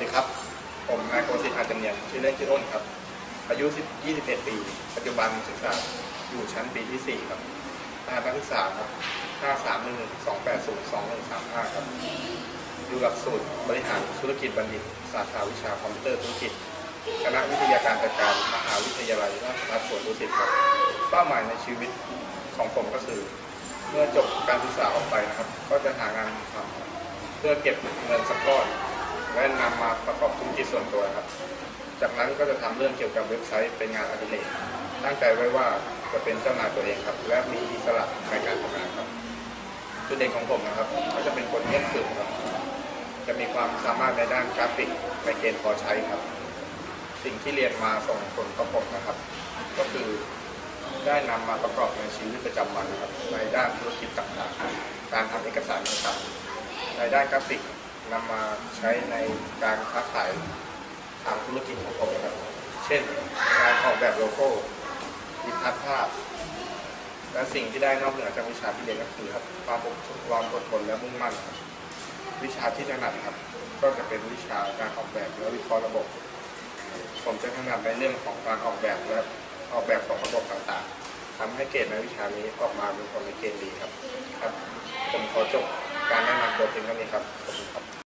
ดีครับผมนายโกศิษฐ์อาจจำเนียนชื่อเล่นชื่ออ้นครับอายุ21 ปีปัจจุบันศึกษาอยู่ชั้นปีที่ 4ครับรหัสนักศึกษาครับ53128021135ครับอยู่หลักสูตรบริหารธุรกิจบัณฑิตสาขาวิชาคอมพิวเตอร์ธุรกิจคณะวิทยาการจัดการมหาวิทยาลัยราชภัฏสวนดุสิตครับเป้าหมายในชีวิตของผมก็คือเมื่อจบการศึกษาออกไปนะครับก็จะหางานทำเพื่อเก็บเงินสักก้อนและนำมาประกอบธุรกิจส่วนตัวครับจากนั้นก็จะทำเรื่องเกี่ยวกับเว็บไซต์เป็นงานอดิเรกตั้งใจไว้ว่าจะเป็นเจ้านายตัวเองครับและมีอิสระในการทำงานครับจุดเด่นของผมนะครับก็จะเป็นคนเงียบขรึมครับจะมีความสามารถในด้านกราฟิกในเกณฑ์พอใช้ครับสิ่งที่เรียนมาส่งผลประกอบนะครับก็คือได้นำมาประกอบในชีวิตประจำวันนะครับในด้านธุรกิจต่างๆการทำเอกสารต่างๆในด้านกราฟิกนำมาใช้ในการค้าขายทางธุรกิจของผมนะครับเช่นการออกแบบโลโก้ดิทัศน์ภาพและสิ่งที่ได้นอกเหนือจากวิชาที่เรียนก็คือครับความอดทนและมุ่งมั่นครับวิชาที่ถนัดครับก็จะเป็นวิชาการออกแบบและวิเคราะห์ระบบผมจะถนัดในเรื่องของการออกแบบและออกแบบของระบบต่างๆทำให้เกรดในวิชานี้ออกมาเป็นผลในเกณฑ์ดีครับผมขอจบการแนะนำตัวเพียงเท่านี้ครับขอบคุณครับ